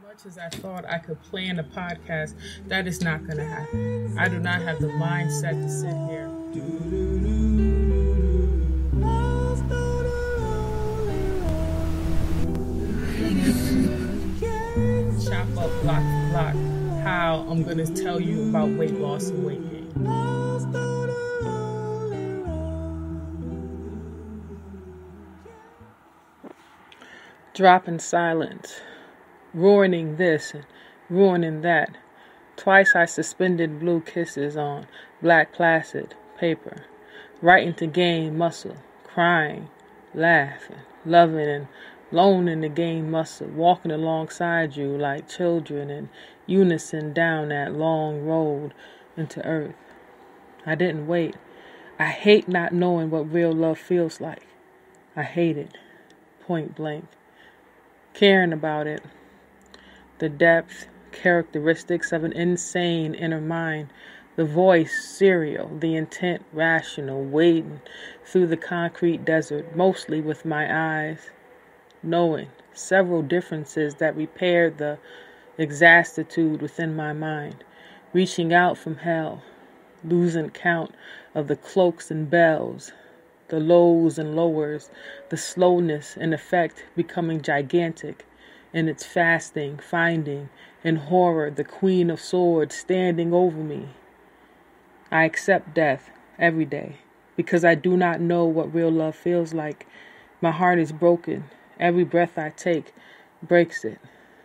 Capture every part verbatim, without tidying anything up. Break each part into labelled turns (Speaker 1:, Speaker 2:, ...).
Speaker 1: much as I thought I could plan a podcast, that is not going to happen. I do not have the mindset to sit here. Chop up block for block how I'm going to tell you about weight loss and weight gain. Dropping silence, ruining this and ruining that. Twice I suspended blue kisses on black placid paper, writing to gain muscle, crying, laughing, loving, and loaning to gain muscle, walking alongside you like children in unison down that long road into earth. I didn't wait. I hate not knowing what real love feels like. I hate it, point blank. Caring about it, the depth, characteristics of an insane inner mind, the voice, serial, the intent, rational, wading through the concrete desert, mostly with my eyes, knowing several differences that repaired the exactitude within my mind, reaching out from hell, losing count of the cloaks and bells, the lows and lowers, the slowness and effect becoming gigantic in its fasting, finding in horror the Queen of Swords standing over me. I accept death every day because I do not know what real love feels like. My heart is broken. Every breath I take breaks it.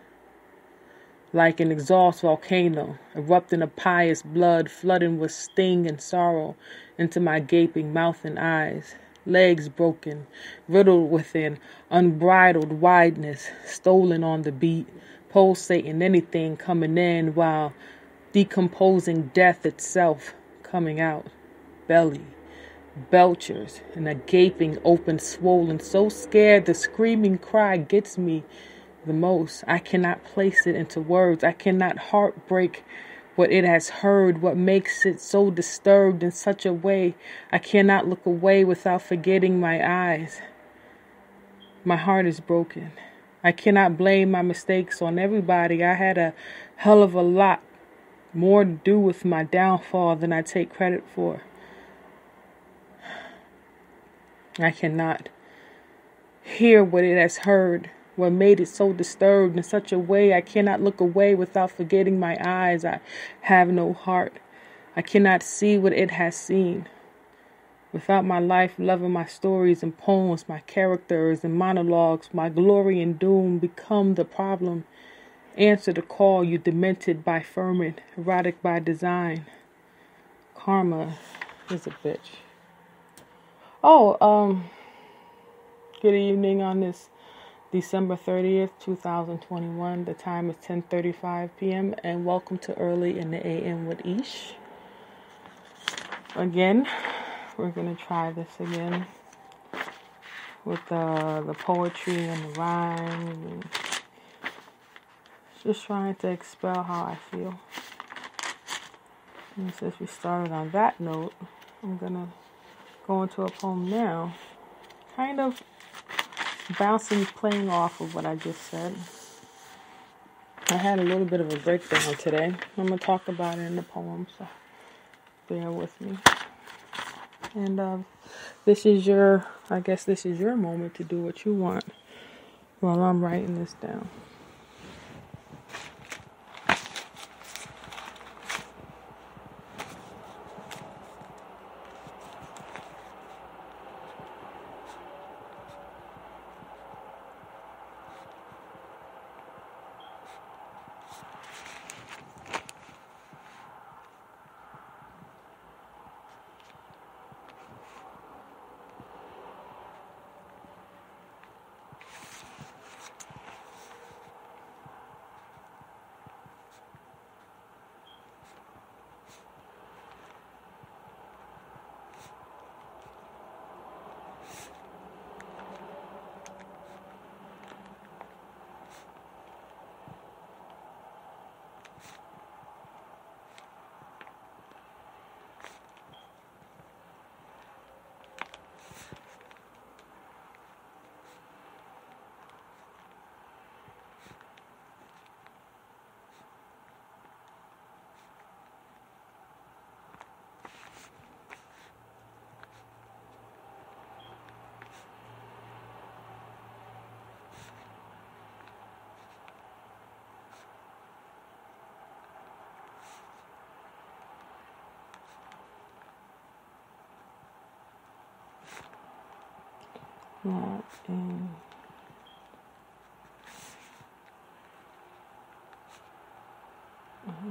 Speaker 1: Like an exhaust volcano, erupting of pious blood, flooding with sting and sorrow into my gaping mouth and eyes. Legs broken, riddled with an unbridled wideness, stolen on the beat, pulsating anything coming in while decomposing death itself coming out. Belly, belchers, and a gaping open swollen, so scared the screaming cry gets me the most. I cannot place it into words. I cannot heartbreak what it has heard, what makes it so disturbed in such a way. I cannot look away without forgetting my eyes. My heart is broken. I cannot blame my mistakes on everybody. I had a hell of a lot more to do with my downfall than I take credit for. I cannot hear what it has heard, what made it so disturbed in such a way. I cannot look away without forgetting my eyes. I have no heart. I cannot see what it has seen. Without my life, loving my stories and poems, my characters and monologues, my glory and doom become the problem. Answer the call, you demented by ferment, erotic by design. Karma is a bitch. Oh, um, good evening on this December thirtieth, twenty twenty-one. The time is ten thirty-five p.m. and welcome to Early in the A M with Ish. Again, we're going to try this again with uh, the poetry and the rhyme. And just trying to expel how I feel. And since we started on that note, I'm going to go into a poem now. Kind of bouncing, playing off of what I just said. I had a little bit of a breakdown today. I'm going to talk about it in the poem, so bear with me. And uh, this is your, I guess this is your moment to do what you want while I'm writing this down. not in uh,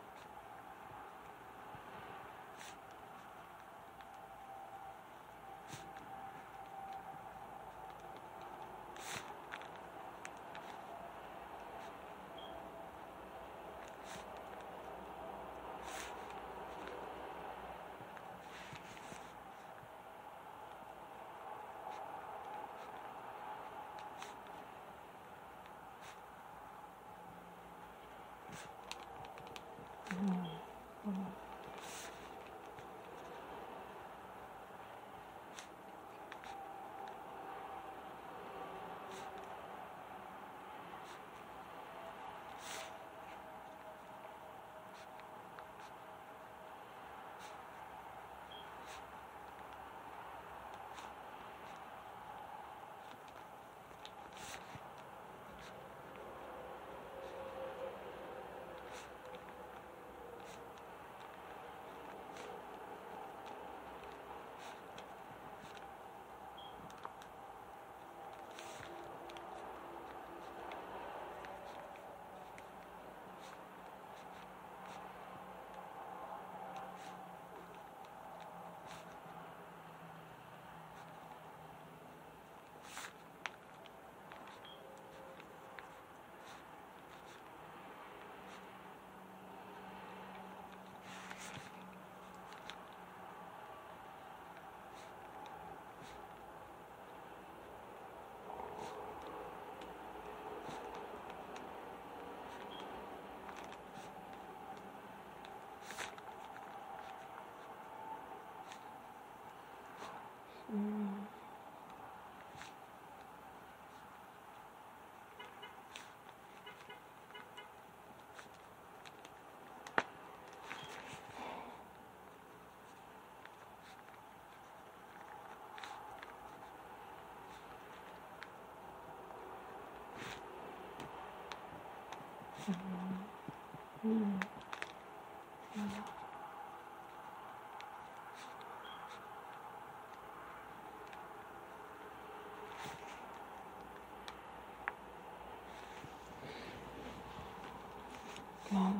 Speaker 1: God,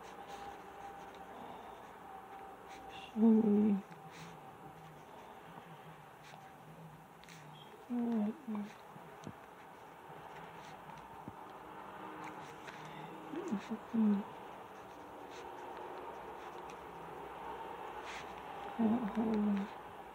Speaker 1: show me what everything that happened.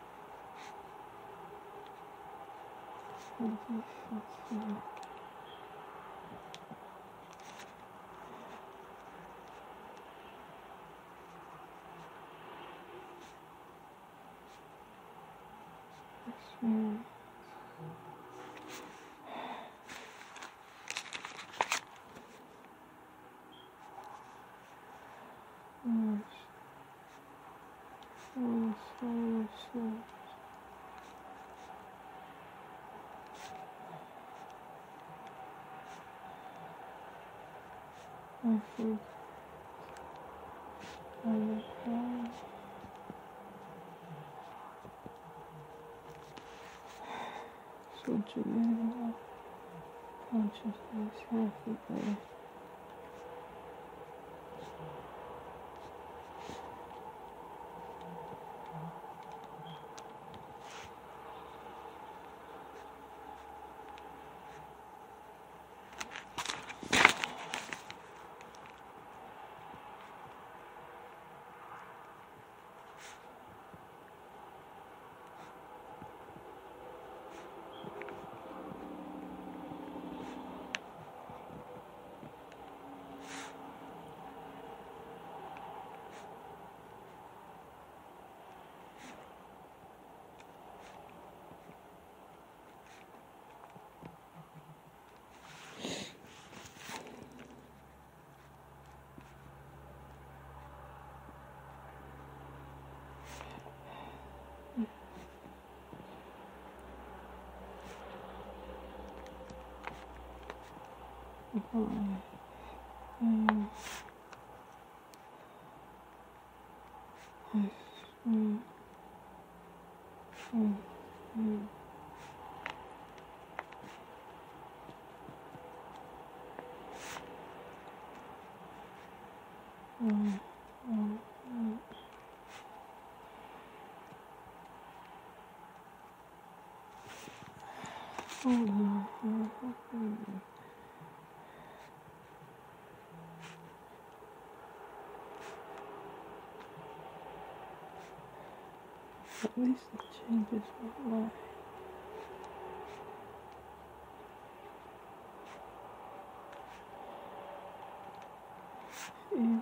Speaker 1: I think I will cry. So Juliana, consciousness half a day. Um, um, um, um, um, Mm, mm, mm. Hold on. Mm, mm, mm. At least it changes my mind. Yeah.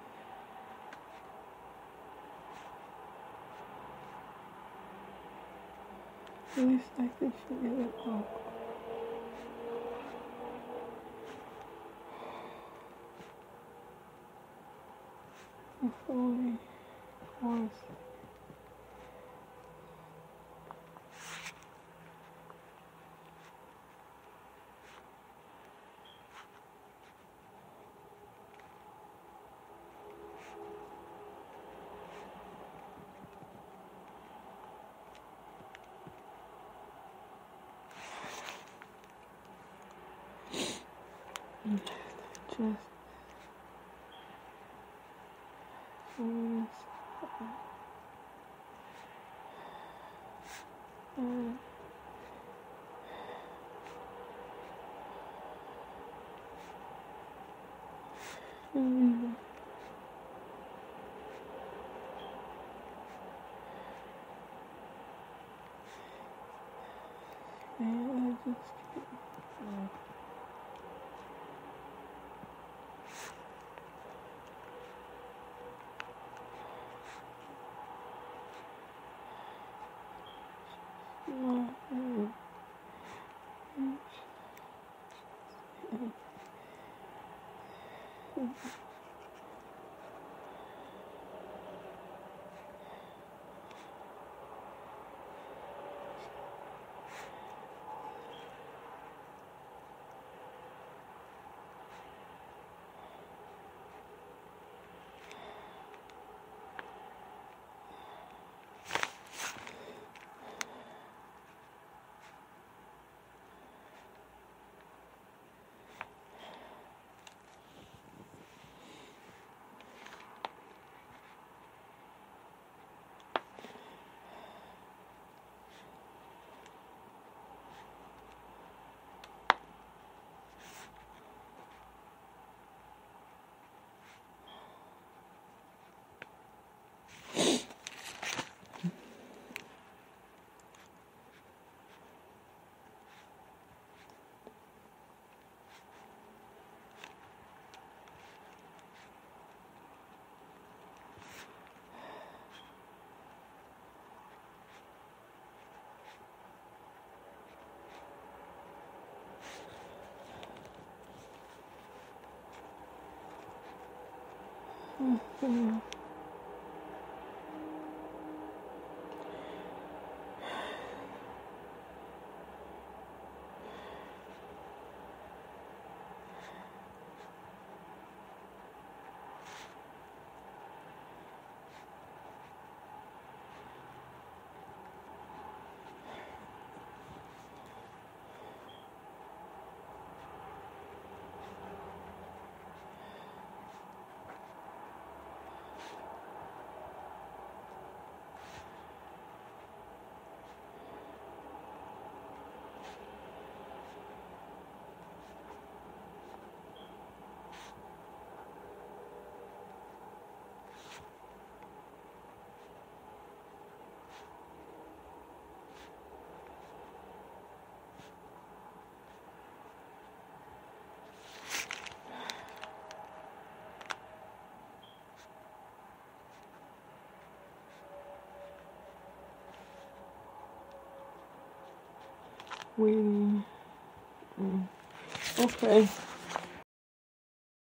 Speaker 1: At least I can figure it out. If only was. Just for uh, mm, and I just can't. Uh, mm, mm, mm. Mm. Waiting. Mm. Okay.